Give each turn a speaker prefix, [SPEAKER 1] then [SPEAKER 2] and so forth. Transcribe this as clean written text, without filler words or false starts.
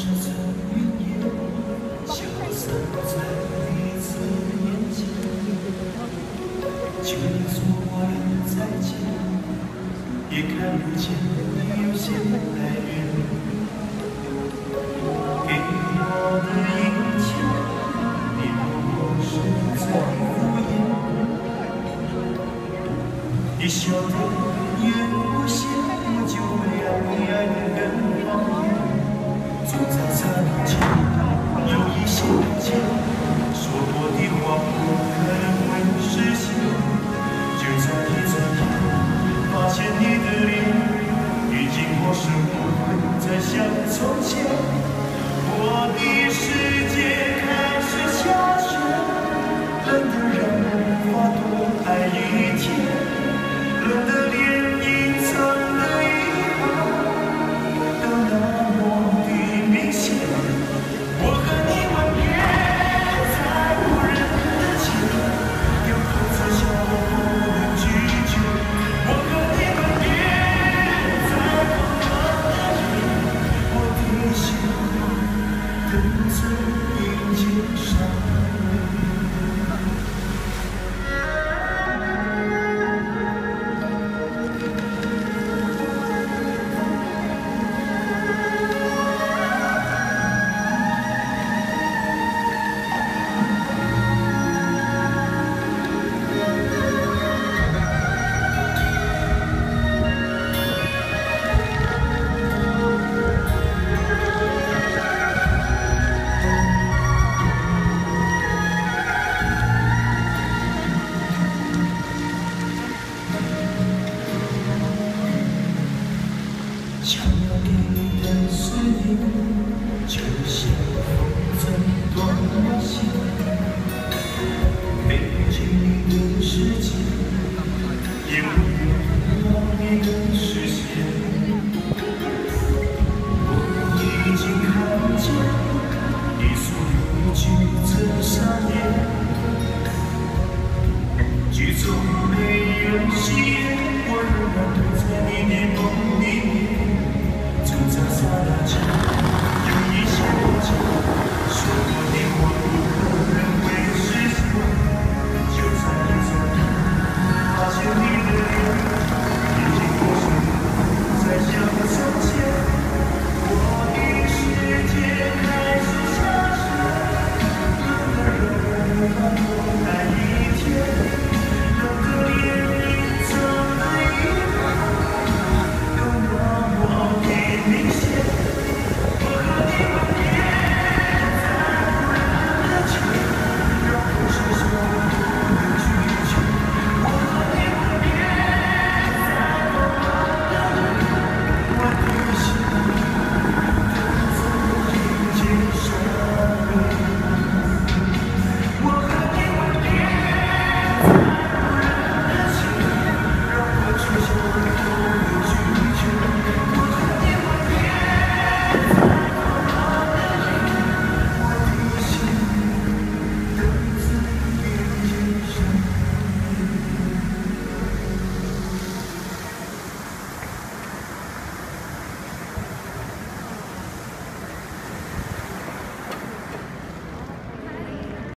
[SPEAKER 1] 层云烟，消散在彼此眼前。就连说过了再见，也看不见你有些哀怨。给我的一切，你不是在敷衍。你笑得越无邪，我就会让你爱得更狂野。走在这路前，有一些不见，说过的话不可能会实现。就在一转眼，发现你的脸已经陌生，不会再像从前。我的世界开始下雪，冷得让人无法多爱一天，冷得连隐藏的遗憾都那么的明显。我和你吻别在无人的街，有口子笑我不能拒绝。我和你吻别在狂乱的夜，我的心等着迎接伤悲。想要给你的是你，就像风筝断了线，飞不进你的世界，也不远到你的视线。我已经看见你所有句子上演，剧中没人戏。